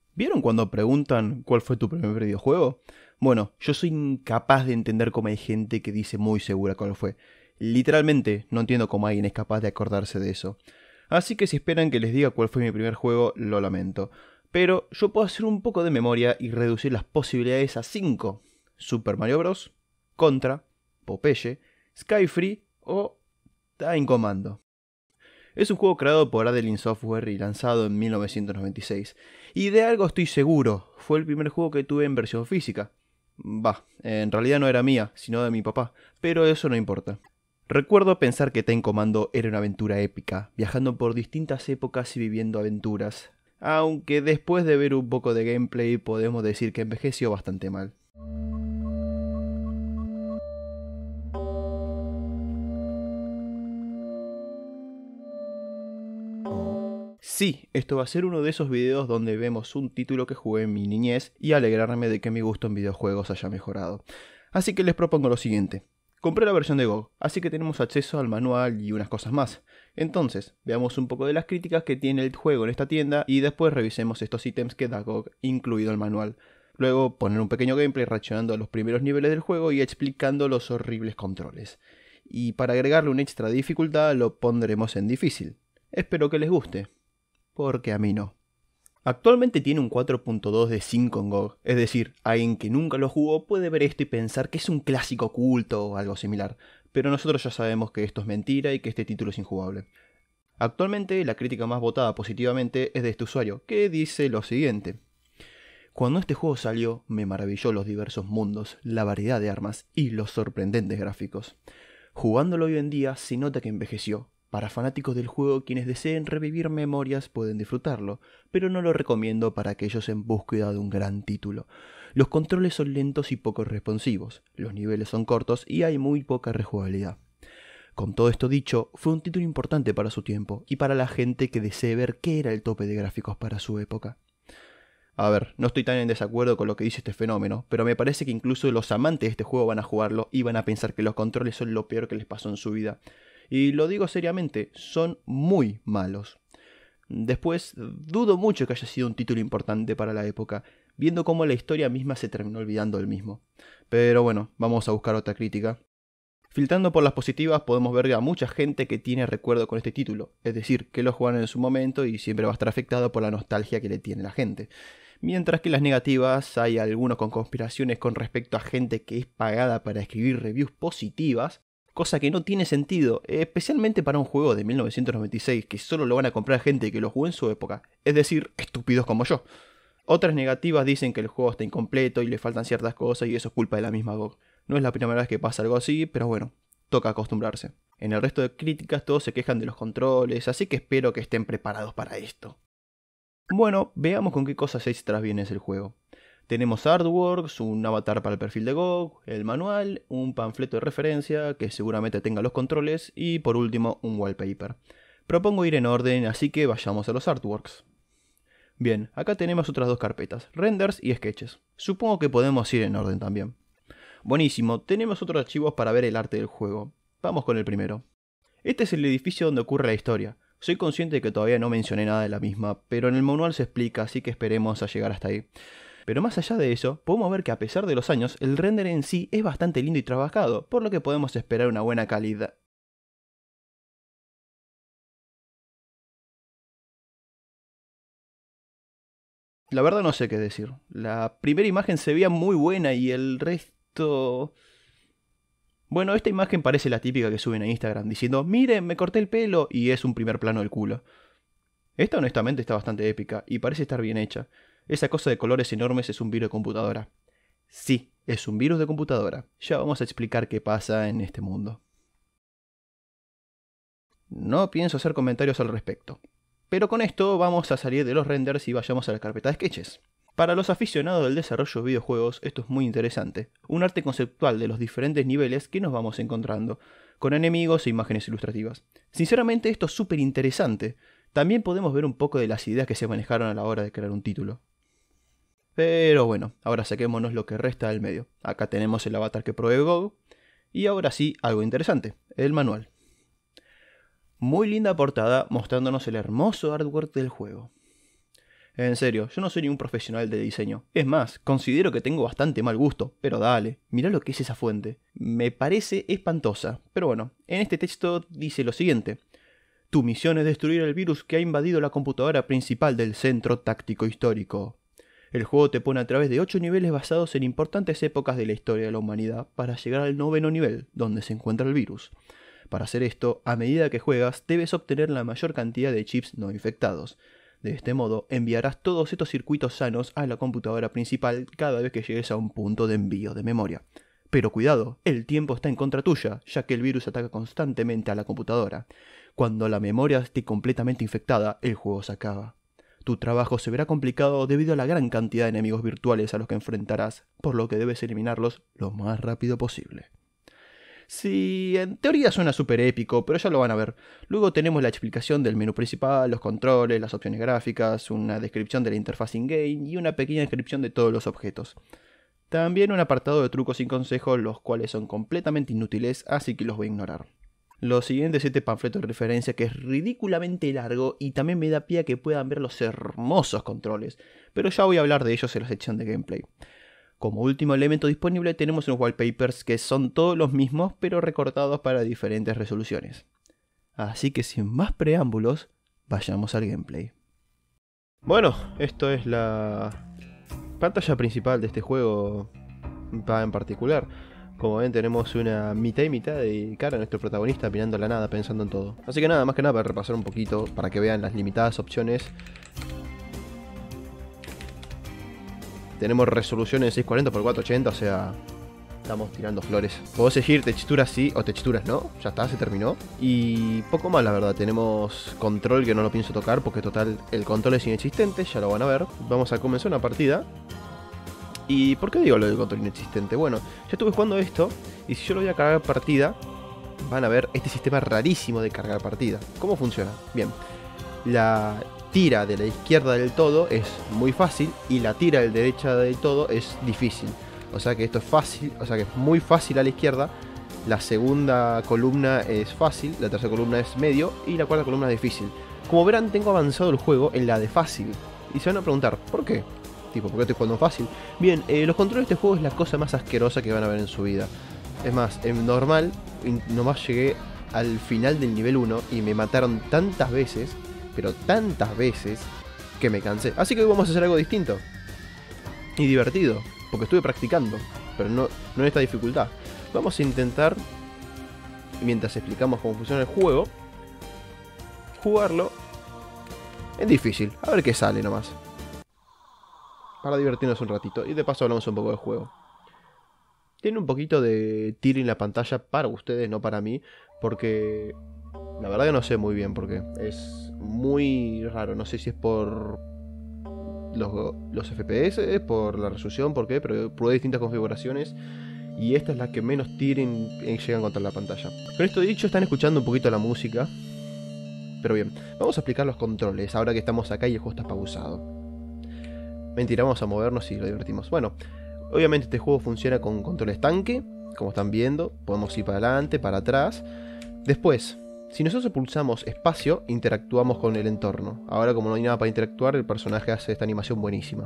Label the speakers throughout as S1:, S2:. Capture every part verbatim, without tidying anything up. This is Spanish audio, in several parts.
S1: ¿Vieron cuando preguntan cuál fue tu primer videojuego? Bueno, yo soy incapaz de entender cómo hay gente que dice muy segura cuál fue. Literalmente, no entiendo cómo alguien es capaz de acordarse de eso. Así que si esperan que les diga cuál fue mi primer juego, lo lamento. Pero yo puedo hacer un poco de memoria y reducir las posibilidades a cinco. Super Mario Bros., Contra, Popeye, Sky Free o Time Commando. Es un juego creado por Adeline Software y lanzado en mil novecientos noventa y seis. Y de algo estoy seguro, fue el primer juego que tuve en versión física. Bah, en realidad no era mía, sino de mi papá, pero eso no importa. Recuerdo pensar que Time Commando era una aventura épica, viajando por distintas épocas y viviendo aventuras. Aunque después de ver un poco de gameplay podemos decir que envejeció bastante mal. Sí, esto va a ser uno de esos videos donde vemos un título que jugué en mi niñez y alegrarme de que mi gusto en videojuegos haya mejorado. Así que les propongo lo siguiente. Compré la versión de G O G, así que tenemos acceso al manual y unas cosas más. Entonces, veamos un poco de las críticas que tiene el juego en esta tienda y después revisemos estos ítems que da G O G, incluido el manual. Luego poner un pequeño gameplay reaccionando a los primeros niveles del juego y explicando los horribles controles. Y para agregarle una extra dificultad lo pondremos en difícil. Espero que les guste. Porque a mí no. Actualmente tiene un cuatro punto dos de cinco en G O G, es decir, alguien que nunca lo jugó puede ver esto y pensar que es un clásico oculto o algo similar, pero nosotros ya sabemos que esto es mentira y que este título es injugable. Actualmente la crítica más votada positivamente es de este usuario, que dice lo siguiente. Cuando este juego salió, me maravilló los diversos mundos, la variedad de armas y los sorprendentes gráficos. Jugándolo hoy en día se nota que envejeció. Para fanáticos del juego, quienes deseen revivir memorias pueden disfrutarlo, pero no lo recomiendo para aquellos en búsqueda de un gran título. Los controles son lentos y poco responsivos, los niveles son cortos y hay muy poca rejugabilidad. Con todo esto dicho, fue un título importante para su tiempo y para la gente que desee ver qué era el tope de gráficos para su época. A ver, no estoy tan en desacuerdo con lo que dice este fenómeno, pero me parece que incluso los amantes de este juego van a jugarlo y van a pensar que los controles son lo peor que les pasó en su vida. Y lo digo seriamente, son muy malos. Después, dudo mucho que haya sido un título importante para la época, viendo cómo la historia misma se terminó olvidando del mismo. Pero bueno, vamos a buscar otra crítica. Filtrando por las positivas podemos ver a mucha gente que tiene recuerdo con este título, es decir, que lo jugaron en su momento y siempre va a estar afectado por la nostalgia que le tiene la gente. Mientras que en las negativas hay algunos con conspiraciones con respecto a gente que es pagada para escribir reviews positivas, cosa que no tiene sentido, especialmente para un juego de mil novecientos noventa y seis que solo lo van a comprar gente que lo jugó en su época, es decir, estúpidos como yo. Otras negativas dicen que el juego está incompleto y le faltan ciertas cosas y eso es culpa de la misma G O G. No es la primera vez que pasa algo así, pero bueno, toca acostumbrarse. En el resto de críticas todos se quejan de los controles, así que espero que estén preparados para esto. Bueno, veamos con qué cosas extras viene el juego. Tenemos artworks, un avatar para el perfil de G O G, el manual, un panfleto de referencia que seguramente tenga los controles y por último un wallpaper. Propongo ir en orden, así que vayamos a los artworks. Bien, acá tenemos otras dos carpetas, renders y sketches. Supongo que podemos ir en orden también. Buenísimo, tenemos otros archivos para ver el arte del juego. Vamos con el primero. Este es el edificio donde ocurre la historia. Soy consciente de que todavía no mencioné nada de la misma, pero en el manual se explica, así que esperemos a llegar hasta ahí. Pero más allá de eso, podemos ver que a pesar de los años, el render en sí es bastante lindo y trabajado, por lo que podemos esperar una buena calidad. La verdad no sé qué decir. La primera imagen se veía muy buena y el resto... Bueno, esta imagen parece la típica que suben a Instagram diciendo miren, me corté el pelo y es un primer plano del culo. Esta honestamente está bastante épica y parece estar bien hecha. Esa cosa de colores enormes es un virus de computadora. Sí, es un virus de computadora. Ya vamos a explicar qué pasa en este mundo. No pienso hacer comentarios al respecto. Pero con esto vamos a salir de los renders y vayamos a la carpeta de sketches. Para los aficionados del desarrollo de videojuegos esto es muy interesante. Un arte conceptual de los diferentes niveles que nos vamos encontrando, con enemigos e imágenes ilustrativas. Sinceramente esto es súper interesante. También podemos ver un poco de las ideas que se manejaron a la hora de crear un título. Pero bueno, ahora saquémonos lo que resta del medio. Acá tenemos el avatar que provee G O G. Y ahora sí, algo interesante, el manual. Muy linda portada mostrándonos el hermoso artwork del juego. En serio, yo no soy ningún profesional de diseño. Es más, considero que tengo bastante mal gusto, pero dale, mirá lo que es esa fuente. Me parece espantosa, pero bueno, en este texto dice lo siguiente. Tu misión es destruir el virus que ha invadido la computadora principal del Centro Táctico Histórico. El juego te pone a través de ocho niveles basados en importantes épocas de la historia de la humanidad para llegar al noveno nivel, donde se encuentra el virus. Para hacer esto, a medida que juegas, debes obtener la mayor cantidad de chips no infectados. De este modo, enviarás todos estos circuitos sanos a la computadora principal cada vez que llegues a un punto de envío de memoria. Pero cuidado, el tiempo está en contra tuya, ya que el virus ataca constantemente a la computadora. Cuando la memoria esté completamente infectada, el juego se acaba. Tu trabajo se verá complicado debido a la gran cantidad de enemigos virtuales a los que enfrentarás, por lo que debes eliminarlos lo más rápido posible. Sí, en teoría suena súper épico, pero ya lo van a ver. Luego tenemos la explicación del menú principal, los controles, las opciones gráficas, una descripción de la interfaz in-game y una pequeña descripción de todos los objetos. También un apartado de trucos y consejos, los cuales son completamente inútiles, así que los voy a ignorar. Los siguientes siete panfletos de referencia, que es ridículamente largo y también me da pie a que puedan ver los hermosos controles, pero ya voy a hablar de ellos en la sección de gameplay. Como último elemento disponible tenemos unos wallpapers que son todos los mismos pero recortados para diferentes resoluciones. Así que sin más preámbulos, vayamos al gameplay. Bueno, esto es la pantalla principal de este juego en particular. Como ven tenemos una mitad y mitad de cara a nuestro protagonista mirando la nada, pensando en todo. Así que nada, más que nada para repasar un poquito, para que vean las limitadas opciones. Tenemos resolución en seiscientos cuarenta por cuatrocientos ochenta, o sea, estamos tirando flores. Podés elegir texturas sí o texturas no, ya está, se terminó. Y poco más la verdad, tenemos control que no lo pienso tocar porque total el control es inexistente, ya lo van a ver. Vamos a comenzar una partida. ¿Y por qué digo lo del control inexistente? Bueno, ya estuve jugando esto y si yo lo voy a cargar partida, van a ver este sistema rarísimo de cargar partida. ¿Cómo funciona? Bien, la tira de la izquierda del todo es muy fácil y la tira de la derecha del todo es difícil. O sea que esto es fácil, o sea que es muy fácil a la izquierda. La segunda columna es fácil, la tercera columna es medio y la cuarta columna es difícil. Como verán, tengo avanzado el juego en la de fácil. Y se van a preguntar, ¿por qué? Tipo, ¿por qué estoy jugando fácil? Bien, eh, los controles de este juego es la cosa más asquerosa que van a ver en su vida. Es más, en normal, nomás llegué al final del nivel uno y me mataron tantas veces, pero tantas veces, que me cansé. Así que hoy vamos a hacer algo distinto y divertido, porque estuve practicando, pero no, no en esta dificultad. Vamos a intentar, mientras explicamos cómo funciona el juego, jugarlo en difícil, a ver qué sale nomás. Para divertirnos un ratito. Y de paso hablamos un poco del juego. Tiene un poquito de tiro en la pantalla para ustedes, no para mí. Porque la verdad que no sé muy bien por qué. Es muy raro. No sé si es por los, los F P S, por la resolución, por qué. Pero probé distintas configuraciones. Y esta es la que menos tiren llegan contra la pantalla. Con esto dicho, están escuchando un poquito la música. Pero bien, vamos a explicar los controles. Ahora que estamos acá y el juego está pausado. Mentira, vamos a movernos y lo divertimos. Bueno, obviamente este juego funciona con controles tanque, como están viendo. Podemos ir para adelante, para atrás. Después, si nosotros pulsamos espacio, interactuamos con el entorno. Ahora, como no hay nada para interactuar, el personaje hace esta animación buenísima.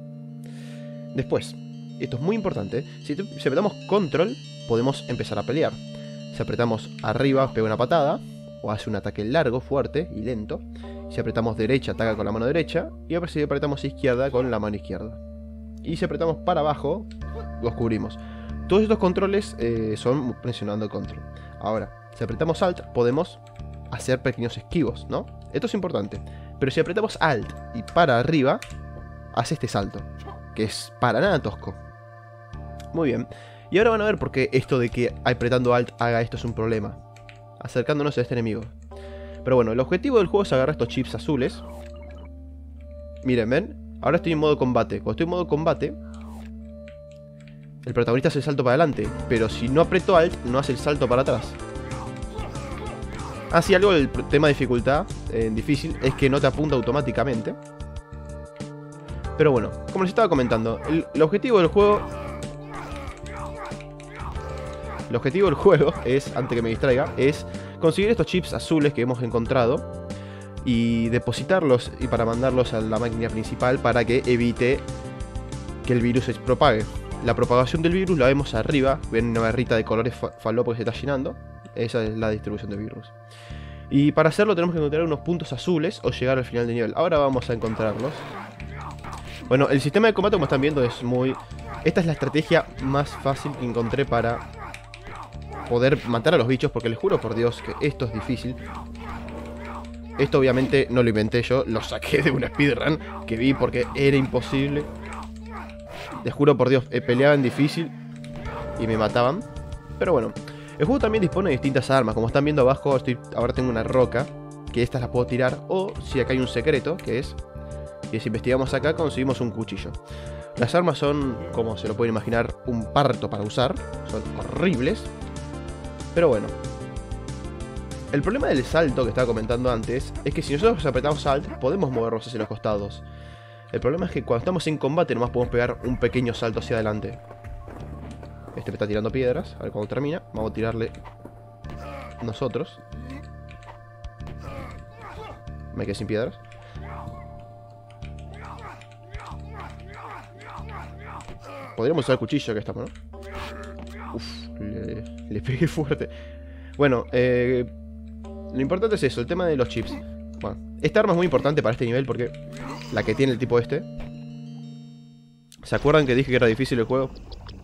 S1: Después, esto es muy importante, si, si apretamos control, podemos empezar a pelear. Si apretamos arriba, pega una patada, o hace un ataque largo, fuerte y lento. Si apretamos derecha, ataca con la mano derecha. Y si apretamos izquierda, con la mano izquierda. Y si apretamos para abajo, los cubrimos. Todos estos controles eh, son presionando el control. Ahora, si apretamos Alt, podemos hacer pequeños esquivos, ¿no? Esto es importante. Pero si apretamos Alt y para arriba, hace este salto, que es para nada tosco. Muy bien. Y ahora van a ver por qué esto de que apretando Alt haga esto es un problema. Acercándonos a este enemigo. Pero bueno, el objetivo del juego es agarrar estos chips azules. Miren, ¿ven? Ahora estoy en modo combate. Cuando estoy en modo combate, el protagonista hace el salto para adelante. Pero si no aprieto Alt, no hace el salto para atrás. Así algo del tema de dificultad eh, difícil es que no te apunta automáticamente. Pero bueno, como les estaba comentando, el, el objetivo del juego... El objetivo del juego es, antes que me distraiga, es conseguir estos chips azules que hemos encontrado. y depositarlos y para mandarlos a la máquina principal para que evite que el virus se propague. La propagación del virus la vemos arriba, ven una barrita de colores fa falopo que se está llenando. Esa es la distribución del virus. Y para hacerlo tenemos que encontrar unos puntos azules o llegar al final del nivel. Ahora vamos a encontrarlos. Bueno, el sistema de combate, como están viendo, es muy... Esta es la estrategia más fácil que encontré para poder matar a los bichos, porque les juro por Dios que esto es difícil. Esto obviamente no lo inventé yo, lo saqué de una speedrun que vi porque era imposible. Les juro por Dios, eh, peleaba en difícil y me mataban. Pero bueno, el juego también dispone de distintas armas. Como están viendo abajo, estoy, ahora tengo una roca, que estas las puedo tirar. O si acá hay un secreto, que es... Y si investigamos acá, conseguimos un cuchillo. Las armas son, como se lo pueden imaginar, un parto para usar. Son horribles. Pero bueno. El problema del salto que estaba comentando antes es que si nosotros apretamos Alt, podemos movernos hacia los costados. El problema es que cuando estamos en combate nomás podemos pegar un pequeño salto hacia adelante. Este me está tirando piedras. A ver cuando termina. Vamos a tirarle nosotros. Me quedé sin piedras. Podríamos usar el cuchillo que estamos, ¿no? Uf, le, le pegué fuerte. Bueno, eh, lo importante es eso, el tema de los chips. Bueno, esta arma es muy importante para este nivel porque la que tiene el tipo este. ¿Se acuerdan que dije que era difícil el juego?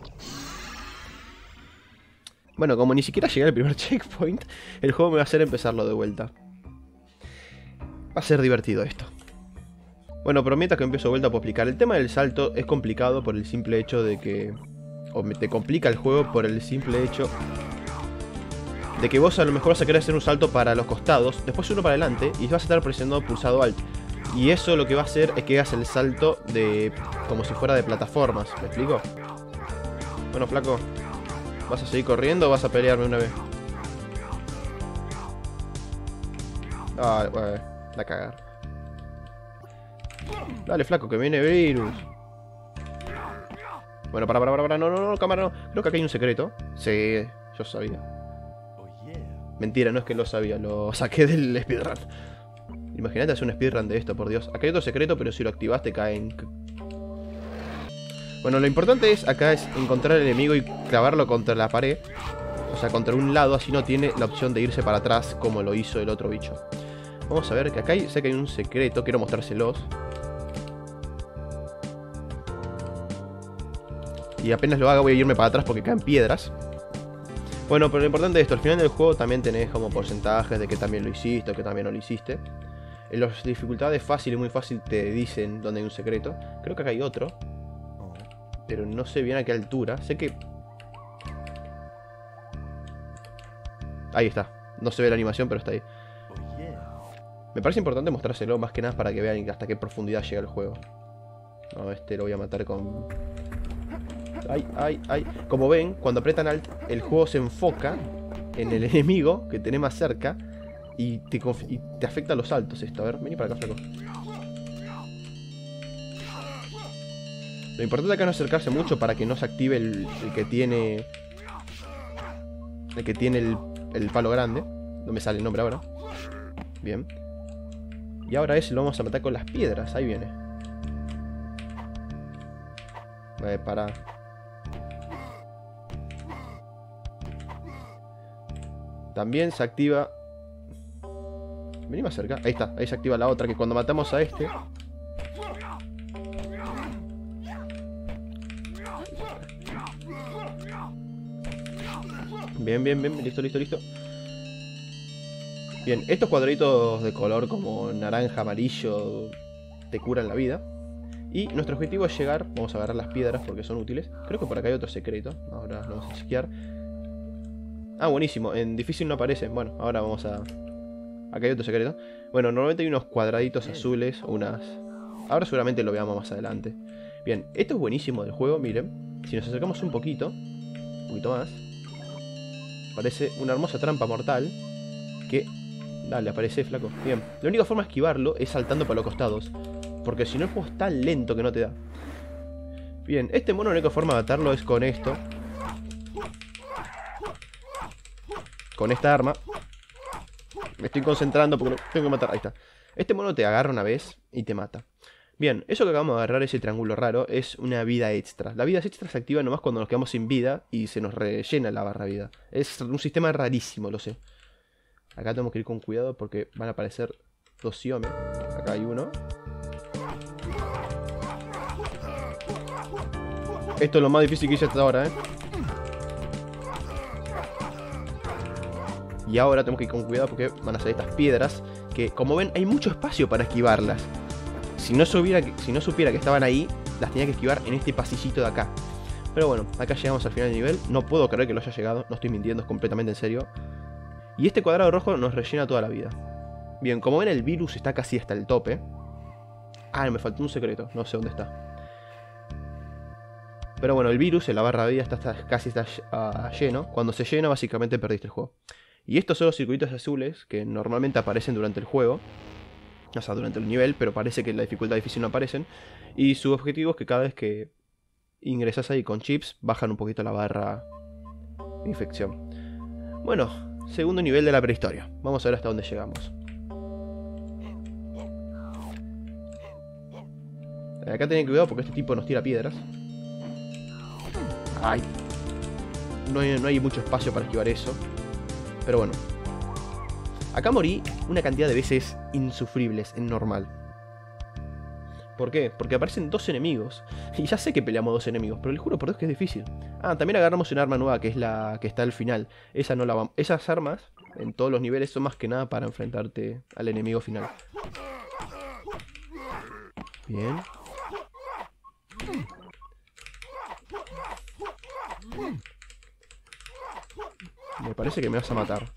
S1: Bueno, como ni siquiera llegué al primer checkpoint, el juego me va a hacer empezarlo de vuelta. Va a ser divertido esto. Bueno, pero mientras que empiezo de vuelta puedo explicar. El tema del salto es complicado por el simple hecho de que... O te complica el juego por el simple hecho de que vos a lo mejor vas a querer hacer un salto para los costados, después uno para adelante, y vas a estar presionando pulsado Alt. Y eso lo que va a hacer es que hagas el salto de... como si fuera de plataformas, ¿me explico? Bueno, flaco, ¿vas a seguir corriendo o vas a pelearme una vez? Ah, bueno, la cagar. Dale, flaco, que viene virus. Bueno, para, para, para, para, no, no, no, cámara, no. Creo que acá hay un secreto. Sí, yo sabía. Mentira, no es que lo sabía, lo saqué del speedrun. Imagínate hacer un speedrun de esto, por Dios. Acá hay otro secreto, pero si lo activas te caen. Bueno, lo importante es acá es encontrar al enemigo y clavarlo contra la pared. O sea, contra un lado, así no tiene la opción de irse para atrás como lo hizo el otro bicho. Vamos a ver que acá hay, sé que hay un secreto, quiero mostrárselos. Y apenas lo haga voy a irme para atrás porque caen piedras. Bueno, pero lo importante es esto, al final del juego también tenés como porcentajes de que también lo hiciste o que también no lo hiciste. En las dificultades fácil y muy fácil te dicen dónde hay un secreto. Creo que acá hay otro, pero no sé bien a qué altura. Sé que... Ahí está, no se ve la animación pero está ahí. Me parece importante mostrárselo más que nada para que vean hasta qué profundidad llega el juego. No, este lo voy a matar con... Ay, ay, ay. Como ven, cuando apretan Alt, el juego se enfoca en el enemigo que tenés más cerca y te, y te afecta los saltos esto. A ver, vení para acá, flaco. Lo importante acá es no acercarse mucho para que no se active el, el que tiene... El que tiene el, el palo grande. No me sale el nombre ahora. Bien. Y ahora ese lo vamos a matar con las piedras. Ahí viene. Vale, para... También se activa... Vení más cerca. Ahí está. Ahí se activa la otra. Que cuando matamos a este... Bien, bien, bien. Listo, listo, listo. Bien. Estos cuadraditos de color como naranja, amarillo... Te curan la vida. Y nuestro objetivo es llegar... Vamos a agarrar las piedras porque son útiles. Creo que por acá hay otro secreto. Ahora lo vamos a chequear. Ah, buenísimo. En difícil no aparece. Bueno, ahora vamos a... Acá hay otro secreto. Bueno, normalmente hay unos cuadraditos azules. Unas... Ahora seguramente lo veamos más adelante. Bien, esto es buenísimo del juego. Miren. Si nos acercamos un poquito. Un poquito más. Aparece una hermosa trampa mortal. Que... Dale, aparece, flaco. Bien. La única forma de esquivarlo es saltando para los costados. Porque si no el juego es tan lento que no te da. Bien, este mono la única forma de matarlo es con esto. Con esta arma. Me estoy concentrando porque no tengo que matar. Ahí está. Este mono te agarra una vez y te mata. Bien, eso que acabamos de agarrar, ese triángulo raro, es una vida extra. La vida extra se activa nomás cuando nos quedamos sin vida y se nos rellena la barra de vida. Es un sistema rarísimo, lo sé. Acá tenemos que ir con cuidado porque van a aparecer dos Siome. Acá hay uno. Esto es lo más difícil que hice hasta ahora, ¿eh? Y ahora tenemos que ir con cuidado porque van a salir estas piedras que, como ven, hay mucho espacio para esquivarlas. Si no, supiera que, si no supiera que estaban ahí, las tenía que esquivar en este pasillito de acá. Pero bueno, acá llegamos al final del nivel. No puedo creer que lo haya llegado, no estoy mintiendo, es completamente en serio. Y este cuadrado rojo nos rellena toda la vida. Bien, como ven, el virus está casi hasta el tope. Ah, me faltó un secreto, no sé dónde está. Pero bueno, el virus en la barra de vida está, está, casi está uh, lleno. Cuando se llena, básicamente perdiste el juego. Y estos son los circuitos azules que normalmente aparecen durante el juego. O sea, durante el nivel, pero parece que en la dificultad difícil no aparecen. Y su objetivo es que cada vez que ingresas ahí con chips, bajan un poquito la barra de infección. Bueno, segundo nivel de la prehistoria. Vamos a ver hasta dónde llegamos. Acá ten cuidado porque este tipo nos tira piedras. Ay. No hay, no hay mucho espacio para esquivar eso. Pero bueno. Acá morí una cantidad de veces insufribles en normal. ¿Por qué? Porque aparecen dos enemigos. Y ya sé que peleamos dos enemigos, pero les juro por Dios que es difícil. Ah, también agarramos un arma nueva que es la que está al final. Esa no la vamos. Esas armas, en todos los niveles, son más que nada para enfrentarte al enemigo final. Bien. Me parece que me vas a matar.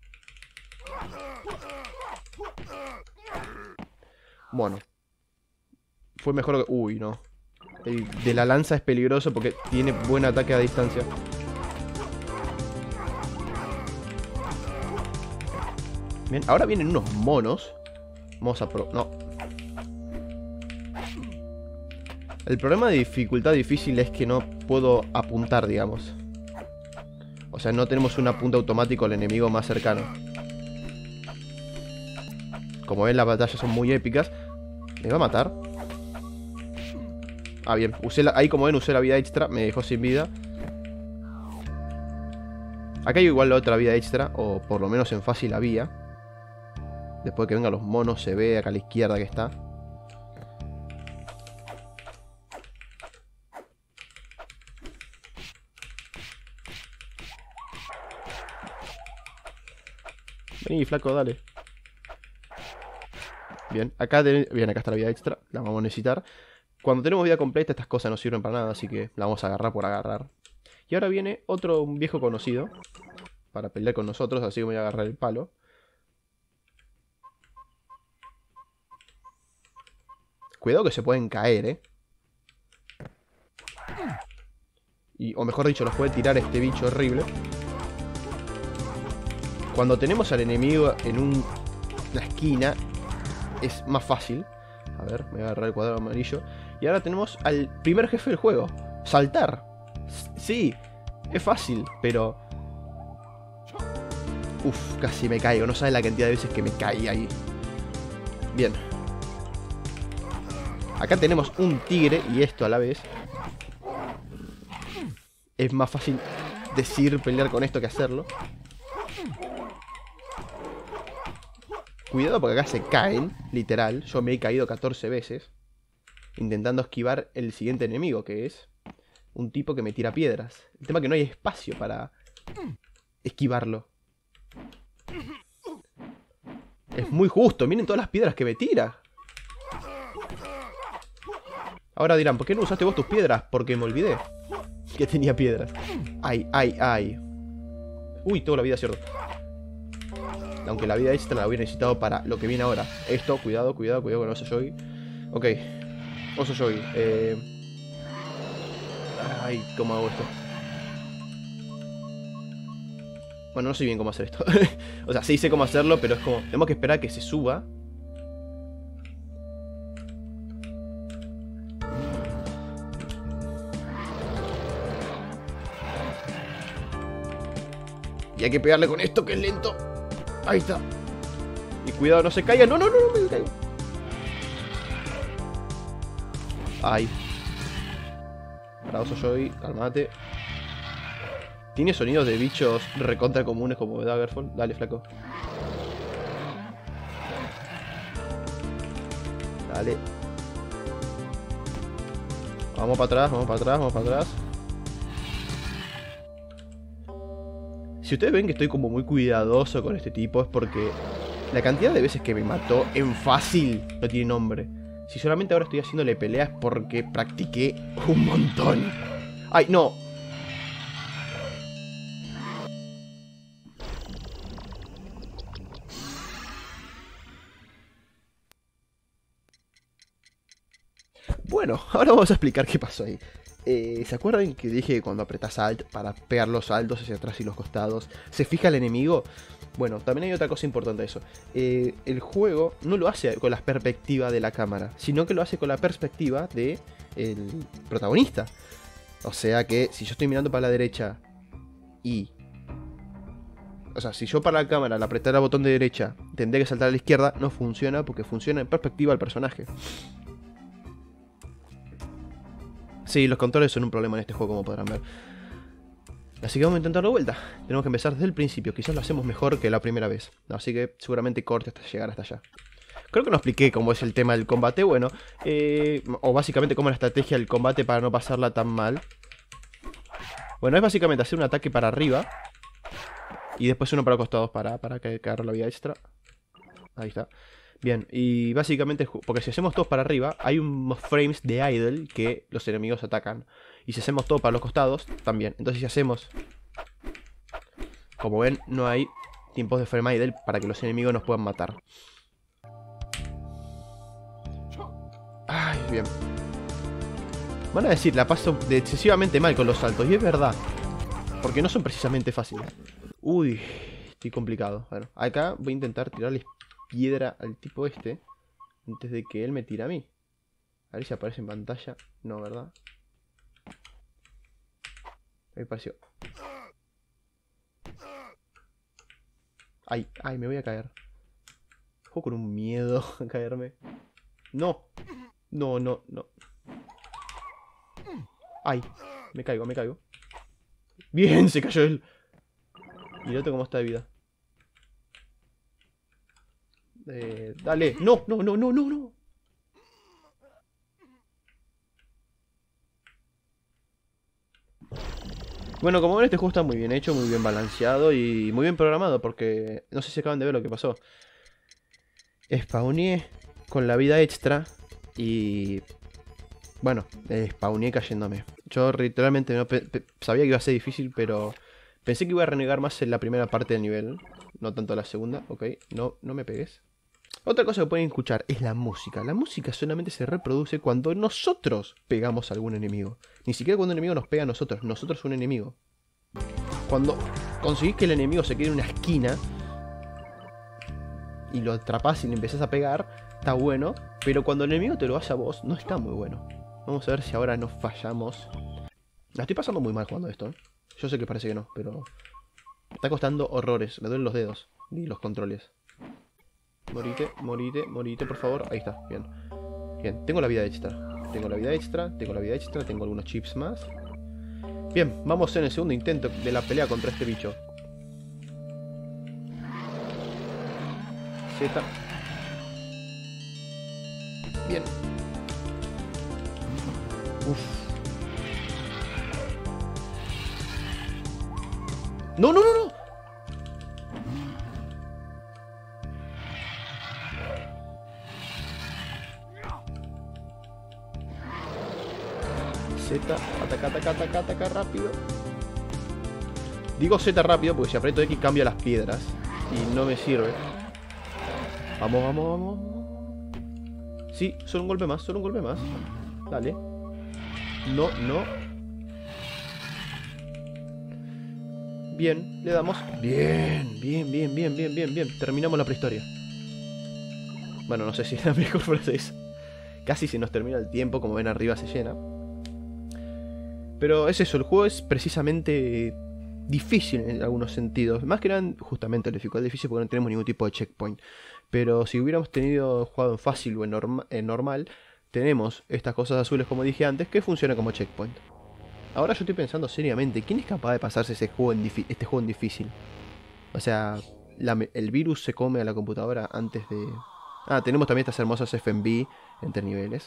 S1: Bueno. Fue mejor que... Uy, no. El de la lanza es peligroso porque tiene buen ataque a distancia. Bien, ahora vienen unos monos. Vamos a pro... No. El problema de dificultad difícil es que no puedo apuntar, digamos. O sea, no tenemos un apunte automático al enemigo más cercano. Como ven, las batallas son muy épicas. ¿Me va a matar? Ah, bien. Usé la... Ahí, como ven, usé la vida extra. Me dejó sin vida. Acá hay igual la otra vida extra. O por lo menos en fácil la vía. Después que vengan los monos se ve acá a la izquierda que está. Vení, flaco, dale. Bien, acá, de... Bien, acá está la vida extra. La vamos a necesitar. Cuando tenemos vida completa, estas cosas no sirven para nada. Así que la vamos a agarrar por agarrar. Y ahora viene otro un viejo conocido para pelear con nosotros. Así que voy a agarrar el palo. Cuidado que se pueden caer, eh. Y, o mejor dicho, nos puede tirar este bicho horrible. Cuando tenemos al enemigo en un, una esquina, es más fácil. A ver, me voy a agarrar el cuadrado amarillo. Y ahora tenemos al primer jefe del juego. Saltar. Sí, es fácil, pero... Uf, casi me caigo. No sabes la cantidad de veces que me caí ahí. Bien. Acá tenemos un tigre y esto a la vez. Es más fácil decir pelear con esto que hacerlo. Cuidado porque acá se caen, literal. Yo me he caído catorce veces intentando esquivar el siguiente enemigo, que es un tipo que me tira piedras. El tema es que no hay espacio para esquivarlo. Es muy justo, miren todas las piedras que me tira. Ahora dirán, ¿por qué no usaste vos tus piedras? Porque me olvidé que tenía piedras. Ay, ay, ay. Uy, tengo la vida, cierto. Aunque la vida extra la hubiera necesitado para lo que viene ahora. Esto, cuidado, cuidado, cuidado con Oso Yogi. Ok. Oso Yogi. Eh... Ay, ¿cómo hago esto? Bueno, no sé bien cómo hacer esto. O sea, sí sé cómo hacerlo, pero es como... Tenemos que esperar a que se suba. Y hay que pegarle con esto, que es lento. Ahí está. Y cuidado, no se caiga. No, no, no, no me caigo. Ay. Parado soy, calmate. Tiene sonidos de bichos recontra comunes como Daggerfall. Dale, flaco. Dale. Vamos para atrás, vamos para atrás, vamos para atrás. Si ustedes ven que estoy como muy cuidadoso con este tipo es porque la cantidad de veces que me mató en fácil no tiene nombre. Si solamente ahora estoy haciéndole peleas porque practiqué un montón. ¡Ay, no! Bueno, ahora vamos a explicar qué pasó ahí. Eh, ¿Se acuerdan que dije que cuando apretas Alt para pegar los saltos hacia atrás y los costados se fija el enemigo? Bueno, también hay otra cosa importante de eso. Eh, el juego no lo hace con la perspectiva de la cámara, sino que lo hace con la perspectiva del protagonista. O sea que si yo estoy mirando para la derecha y... O sea, si yo para la cámara al apretar el botón de derecha tendré que saltar a la izquierda, no funciona porque funciona en perspectiva del personaje. Sí, los controles son un problema en este juego, como podrán ver. Así que vamos a intentarlo de vuelta. Tenemos que empezar desde el principio. Quizás lo hacemos mejor que la primera vez. Así que seguramente corte hasta llegar hasta allá. Creo que no expliqué cómo es el tema del combate. Bueno, eh, o básicamente cómo es la estrategia del combate para no pasarla tan mal. Bueno, es básicamente hacer un ataque para arriba y después uno para los costados para, para que agarre la vida extra. Ahí está. Bien, y básicamente, porque si hacemos todos para arriba, hay unos frames de idle que los enemigos atacan. Y si hacemos todo para los costados, también. Entonces si hacemos... Como ven, no hay tiempos de frame idle para que los enemigos nos puedan matar. Ay, bien. Van a decir, la paso de excesivamente mal con los saltos. Y es verdad. Porque no son precisamente fáciles. Uy, estoy complicado. Bueno, acá voy a intentar tirarle piedra al tipo este antes de que él me tire a mí. A ver si aparece en pantalla. No, ¿verdad? Ahí apareció. Ay, ay, me voy a caer. Juego con un miedo a caerme. No. No, no, no. Ay, me caigo, me caigo. Bien, se cayó él. Y el otro cómo está de vida. Eh, dale. No, no, no, no, no, no. Bueno, como ven, este juego está muy bien hecho, muy bien balanceado y muy bien programado, porque no sé si acaban de ver lo que pasó. Spawné con la vida extra y... Bueno, eh, spawné cayéndome. Yo literalmente no sabía que iba a ser difícil, pero pensé que iba a renegar más en la primera parte del nivel, no tanto la segunda. Ok, no, no me pegues. Otra cosa que pueden escuchar es la música. La música solamente se reproduce cuando nosotros pegamos a algún enemigo. Ni siquiera cuando un enemigo nos pega a nosotros. Nosotros un enemigo. Cuando conseguís que el enemigo se quede en una esquina y lo atrapás y le empezás a pegar, está bueno. Pero cuando el enemigo te lo hace a vos, no está muy bueno. Vamos a ver si ahora nos fallamos. La estoy pasando muy mal jugando esto, ¿eh? Yo sé que parece que no, pero... Me está costando horrores. Me duelen los dedos y los controles. Morite, morite, morite, por favor. Ahí está, bien. Bien, tengo la vida extra. Tengo la vida extra, tengo la vida extra, tengo algunos chips más. Bien, vamos en el segundo intento de la pelea contra este bicho. Z. Bien. Uf. No, no, no, no. Z, ataca, ataca, ataca, ataca rápido. Digo Z rápido porque si aprieto X cambia las piedras y no me sirve. Vamos, vamos, vamos. Sí, solo un golpe más, solo un golpe más. Dale. No, no. Bien, le damos. Bien, bien, bien, bien, bien, bien, bien. Terminamos la prehistoria. Bueno, no sé si es la mejor frase esa. Casi se nos termina el tiempo, como ven arriba se llena. Pero es eso, el juego es precisamente difícil en algunos sentidos. Más que nada, justamente el dificultad difícil porque no tenemos ningún tipo de checkpoint. Pero si hubiéramos tenido jugado en fácil o en, norma en normal, tenemos estas cosas azules como dije antes que funcionan como checkpoint. Ahora yo estoy pensando seriamente, ¿quién es capaz de pasarse ese juego en este juego en difícil? O sea, la, el virus se come a la computadora antes de... Ah, tenemos también estas hermosas F M V entre niveles.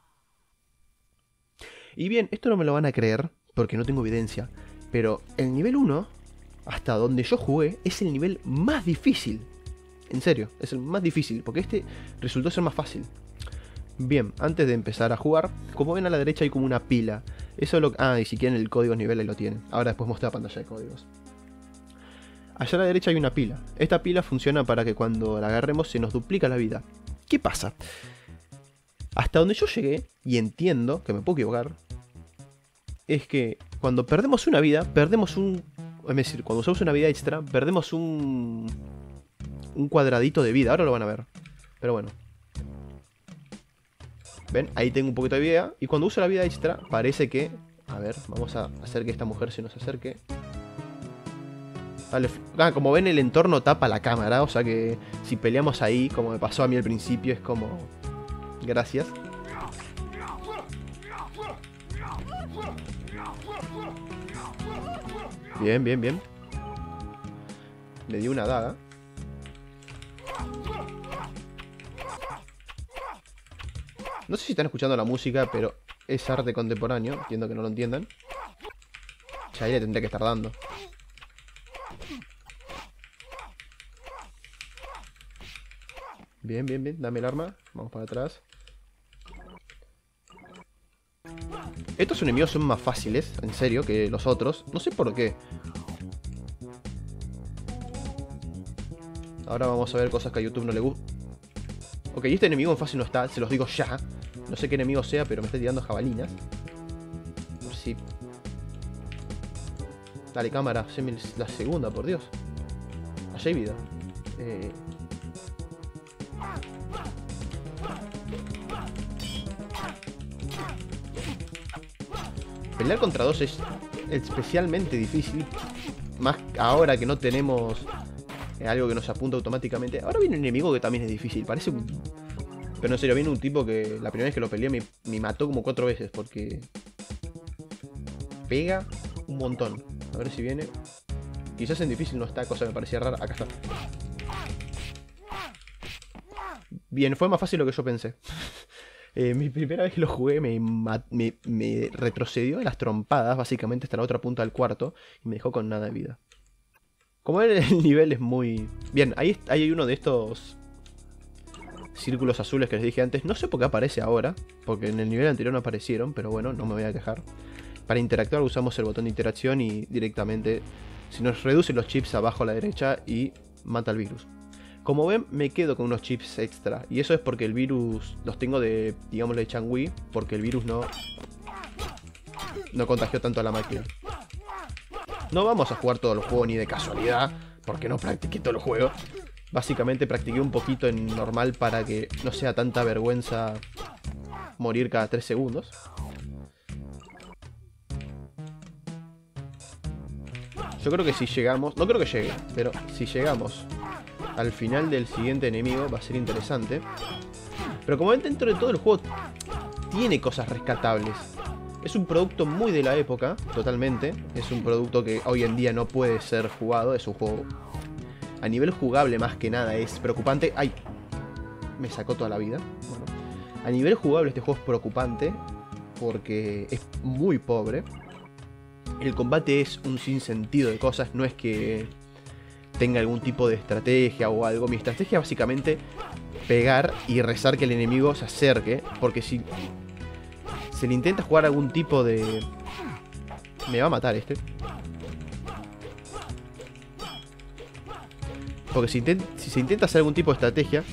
S1: Y bien, esto no me lo van a creer, porque no tengo evidencia, pero el nivel uno, hasta donde yo jugué, es el nivel más difícil. En serio, es el más difícil, porque este resultó ser más fácil. Bien, antes de empezar a jugar, como ven a la derecha hay como una pila. Eso lo... Ah, y si quieren el código nivel ahí lo tienen. Ahora después muestra la pantalla de códigos. Allá a la derecha hay una pila. Esta pila funciona para que cuando la agarremos se nos duplica la vida. ¿Qué pasa? Hasta donde yo llegué, y entiendo, que me puedo equivocar, es que cuando perdemos una vida, perdemos un... Es decir, cuando usamos una vida extra, perdemos un... un cuadradito de vida. Ahora lo van a ver. Pero bueno. ¿Ven? Ahí tengo un poquito de vida. Y cuando uso la vida extra, parece que... A ver, vamos a hacer que esta mujer se nos acerque. Vale. Ah, como ven, el entorno tapa la cámara. O sea que si peleamos ahí, como me pasó a mí al principio, es como... Gracias. Bien, bien, bien. Le di una daga. No sé si están escuchando la música, pero es arte contemporáneo. Entiendo que no lo entiendan. Ya ahí le tendría que estar dando. Bien, bien, bien. Dame el arma. Vamos para atrás. Estos enemigos son más fáciles, en serio, que los otros. No sé por qué. Ahora vamos a ver cosas que a YouTube no le gusta. Ok, este enemigo en fácil no está, se los digo ya. No sé qué enemigo sea, pero me está tirando jabalinas. A ver si... Dale, cámara, haceme la segunda, por Dios. Allá hay vida. Eh... Pelear contra dos es especialmente difícil. Más ahora que no tenemos algo que nos apunta automáticamente. Ahora viene un enemigo que también es difícil. Parece un... Pero en serio, viene un tipo que la primera vez que lo peleé me, me mató como cuatro veces. Porque pega un montón. A ver si viene. Quizás en difícil no está, cosa que me parecía rara. Acá está. Bien, fue más fácil de lo que yo pensé. Eh, mi primera vez que lo jugué me, me, me retrocedió a las trompadas, básicamente hasta la otra punta del cuarto, y me dejó con nada de vida. Como ven, el nivel es muy... Bien, ahí, ahí hay uno de estos círculos azules que les dije antes. No sé por qué aparece ahora, porque en el nivel anterior no aparecieron, pero bueno, no me voy a quejar. Para interactuar usamos el botón de interacción y directamente se nos reducen los chips abajo a la derecha y mata al virus. Como ven, me quedo con unos chips extra. Y eso es porque el virus los tengo de, digamos, de Changui. Porque el virus no, no contagió tanto a la máquina. No vamos a jugar todo el juego ni de casualidad, porque no practiqué todo el juego. Básicamente practiqué un poquito en normal para que no sea tanta vergüenza morir cada tres segundos. Yo creo que si llegamos... No creo que llegue, pero si llegamos al final del siguiente enemigo va a ser interesante. Pero como ven, dentro de todo el juego tiene cosas rescatables. Es un producto muy de la época, totalmente. Es un producto que hoy en día no puede ser jugado. Es un juego a nivel jugable más que nada. Es preocupante. ¡Ay! Me sacó toda la vida. Bueno, a nivel jugable este juego es preocupante porque es muy pobre. El combate es un sinsentido de cosas. No es que tenga algún tipo de estrategia o algo. Mi estrategia es básicamente pegar y rezar que el enemigo se acerque. Porque si se le intenta jugar algún tipo de... Me va a matar este. Porque si, intent... si se intenta hacer algún tipo de estrategia...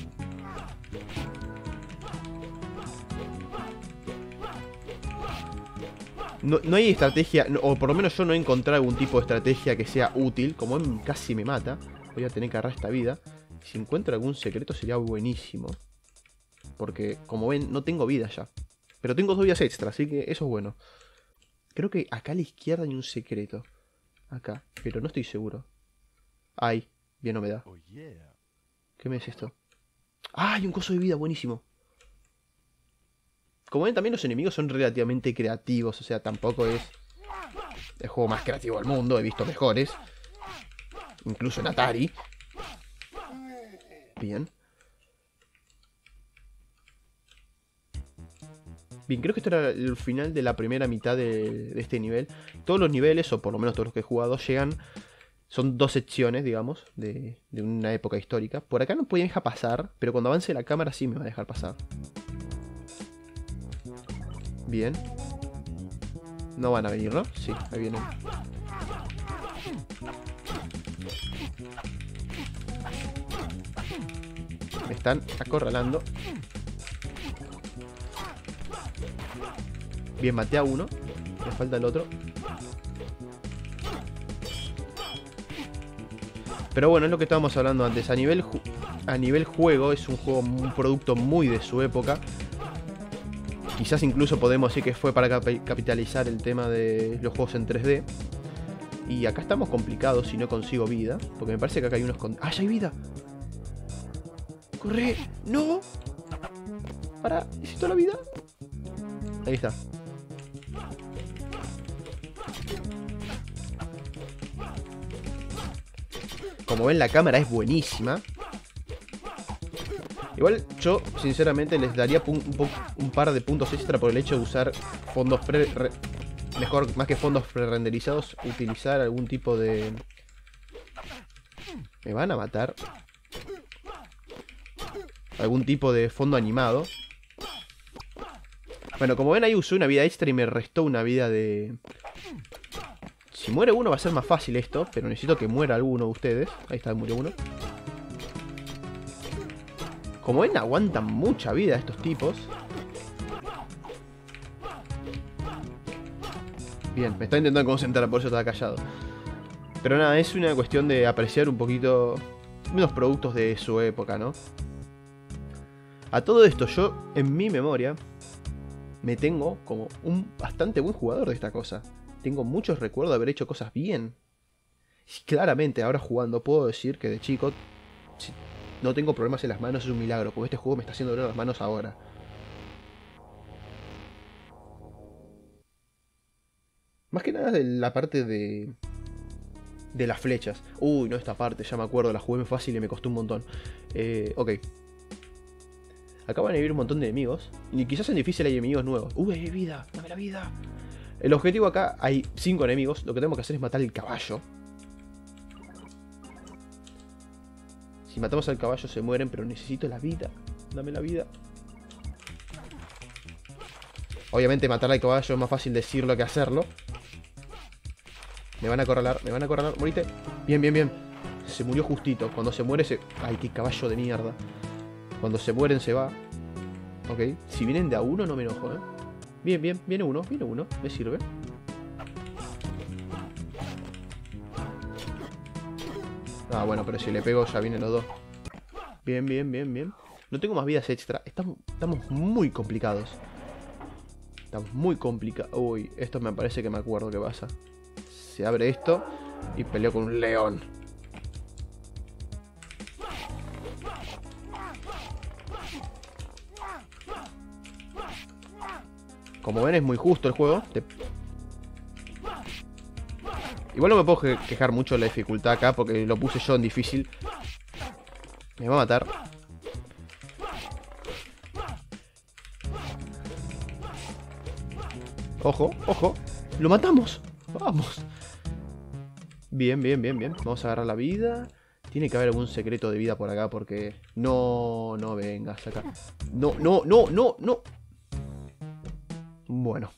S1: No, no hay estrategia, o por lo menos yo no he encontrado algún tipo de estrategia que sea útil. Como él casi me mata, voy a tener que agarrar esta vida. Si encuentro algún secreto sería buenísimo. Porque, como ven, no tengo vida ya. Pero tengo dos vidas extra, así que eso es bueno. Creo que acá a la izquierda hay un secreto. Acá, pero no estoy seguro. Ay, bien no me da. ¿Qué me es esto? ¡Ah! Hay un coso de vida buenísimo. Como ven, también los enemigos son relativamente creativos. O sea, tampoco es el juego más creativo del mundo. He visto mejores. Incluso en Atari. Bien. Bien, creo que esto era el final de la primera mitad de, de este nivel. Todos los niveles, o por lo menos todos los que he jugado, llegan... Son dos secciones, digamos, de, de una época histórica. Por acá no pueden dejar pasar, pero cuando avance la cámara sí me va a dejar pasar. Bien. No van a venir, ¿no? Sí, ahí vienen. Me están acorralando. Bien, maté a uno. Me falta el otro. Pero bueno, es lo que estábamos hablando antes. A nivel, a nivel juego, es un juego, un producto muy de su época. Quizás incluso podemos decir que fue para cap capitalizar el tema de los juegos en tres D. Y acá estamos complicados si no consigo vida. Porque me parece que acá hay unos... Con... ¡Ah, ya hay vida! ¡Corre! ¡No! Para, necesito la vida. Ahí está. Como ven, la cámara es buenísima. Igual yo, sinceramente, les daría un, un par de puntos extra por el hecho de usar fondos pre... Re, mejor, más que fondos pre-renderizados, utilizar algún tipo de... Me van a matar. Algún tipo de fondo animado. Bueno, como ven, ahí usé una vida extra y me restó una vida de... Si muere uno va a ser más fácil esto, pero necesito que muera alguno de ustedes. Ahí está, murió uno. Como ven, aguantan mucha vida estos tipos. Bien, me está intentando concentrar, por eso estaba callado. Pero nada, es una cuestión de apreciar un poquito unos productos de su época, ¿no? A todo esto, yo, en mi memoria, me tengo como un bastante buen jugador de esta cosa. Tengo muchos recuerdos de haber hecho cosas bien. Y claramente, ahora jugando, puedo decir que de chico, si no tengo problemas en las manos, es un milagro. Porque este juego me está haciendo doler las manos ahora. Más que nada de la parte de... de las flechas. Uy, no, esta parte, ya me acuerdo, la jugué muy fácil y me costó un montón. Eh, ok. Acá van a vivir un montón de enemigos. Y quizás en difícil hay enemigos nuevos. Uy, hay vida, dame la vida. El objetivo acá, hay cinco enemigos. Lo que tenemos que hacer es matar el caballo. Si matamos al caballo se mueren, pero necesito la vida. Dame la vida. Obviamente matar al caballo es más fácil decirlo que hacerlo. Me van a acorralar, me van a acorralar. Morite. Bien, bien, bien. Se murió justito. Cuando se muere se... Ay, qué caballo de mierda. Cuando se mueren se va. Ok. Si vienen de a uno no me enojo, ¿eh? Bien, bien. Viene uno, viene uno. Me sirve. Ah, bueno, pero si le pego ya vienen los dos. Bien, bien, bien, bien. No tengo más vidas extra. Estamos, estamos muy complicados. Estamos muy complicados. Uy, esto me parece que me acuerdo qué pasa. Se abre esto y peleo con un león. Como ven, es muy justo el juego. Te... Igual no me puedo quejar mucho de la dificultad acá porque lo puse yo en difícil. Me va a matar. Ojo, ojo. ¡Lo matamos! ¡Vamos! Bien, bien, bien, bien. Vamos a agarrar la vida. Tiene que haber algún secreto de vida por acá porque... No, no vengas acá. No, no, no, no, no. Bueno.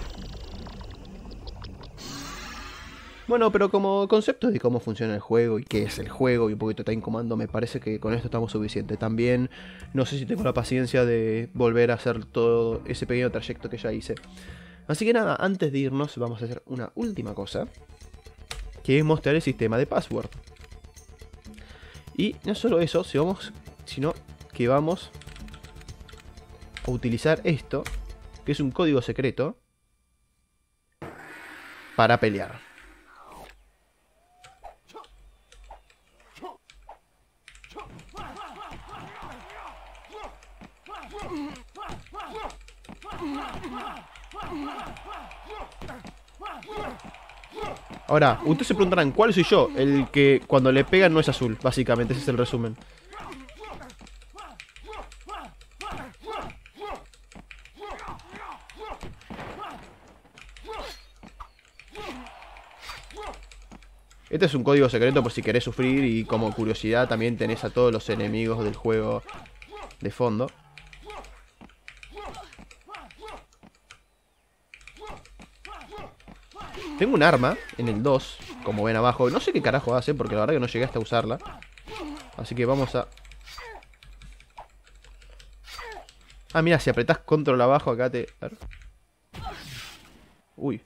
S1: Bueno, pero como concepto de cómo funciona el juego y qué es el juego y un poquito Time Commando, me parece que con esto estamos suficiente. También no sé si tengo la paciencia de volver a hacer todo ese pequeño trayecto que ya hice. Así que nada, antes de irnos vamos a hacer una última cosa, que es mostrar el sistema de password. Y no solo eso, sino que vamos a utilizar esto, que es un código secreto, para pelear. Ahora, ustedes se preguntarán, ¿cuál soy yo? El que cuando le pegan no es azul, básicamente, ese es el resumen. Este es un código secreto por si querés sufrir y como curiosidad también tenés a todos los enemigos del juego de fondo. Tengo un arma en el dos, como ven abajo. No sé qué carajo hace porque la verdad que no llegué hasta a usarla. Así que vamos a... Ah, mira, si apretás control abajo acá te... A ver. Uy.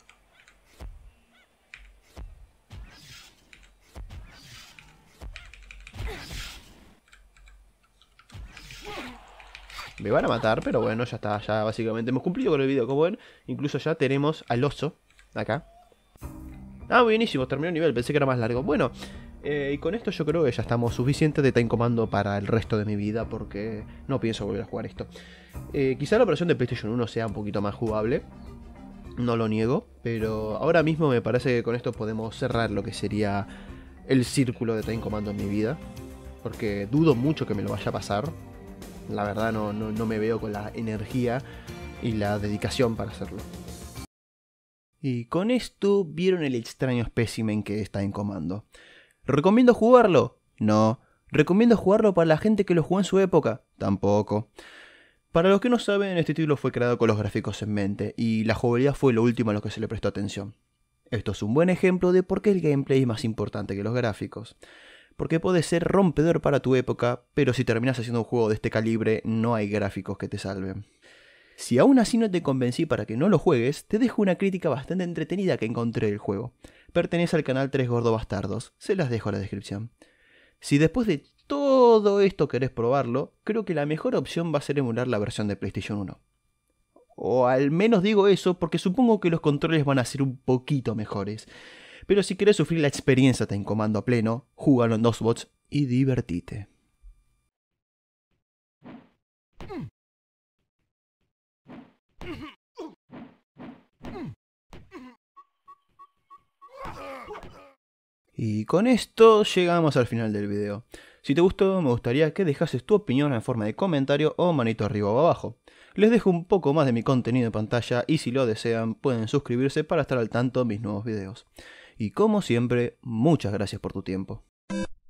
S1: Me van a matar, pero bueno, ya está, ya básicamente hemos cumplido con el video, como ven. Incluso ya tenemos al oso, acá. Ah, buenísimo, terminó el nivel, pensé que era más largo. Bueno, eh, y con esto yo creo que ya estamos suficientes de Time Commando para el resto de mi vida, porque no pienso volver a jugar esto. Eh, quizá la versión de PlayStation uno sea un poquito más jugable, no lo niego, pero ahora mismo me parece que con esto podemos cerrar lo que sería el círculo de Time Commando en mi vida, porque dudo mucho que me lo vaya a pasar. La verdad no, no, no me veo con la energía y la dedicación para hacerlo. Y con esto vieron el extraño espécimen que está en Comando. ¿Recomiendo jugarlo? No. ¿Recomiendo jugarlo para la gente que lo jugó en su época? Tampoco. Para los que no saben, este título fue creado con los gráficos en mente, y la jugabilidad fue lo último a lo que se le prestó atención. Esto es un buen ejemplo de por qué el gameplay es más importante que los gráficos. Porque puede ser rompedor para tu época, pero si terminas haciendo un juego de este calibre, no hay gráficos que te salven. Si aún así no te convencí para que no lo juegues, te dejo una crítica bastante entretenida que encontré del juego. Pertenece al canal Tres Gordos Bastardos, se las dejo en la descripción. Si después de todo esto querés probarlo, creo que la mejor opción va a ser emular la versión de PlayStation uno. O al menos digo eso porque supongo que los controles van a ser un poquito mejores. Pero si querés sufrir la experiencia Time Commando a pleno, júgalo en DOSBots y divertite. Y con esto llegamos al final del video. Si te gustó, me gustaría que dejases tu opinión en forma de comentario o manito arriba o abajo. Les dejo un poco más de mi contenido en pantalla y si lo desean pueden suscribirse para estar al tanto de mis nuevos videos. Y como siempre, muchas gracias por tu tiempo.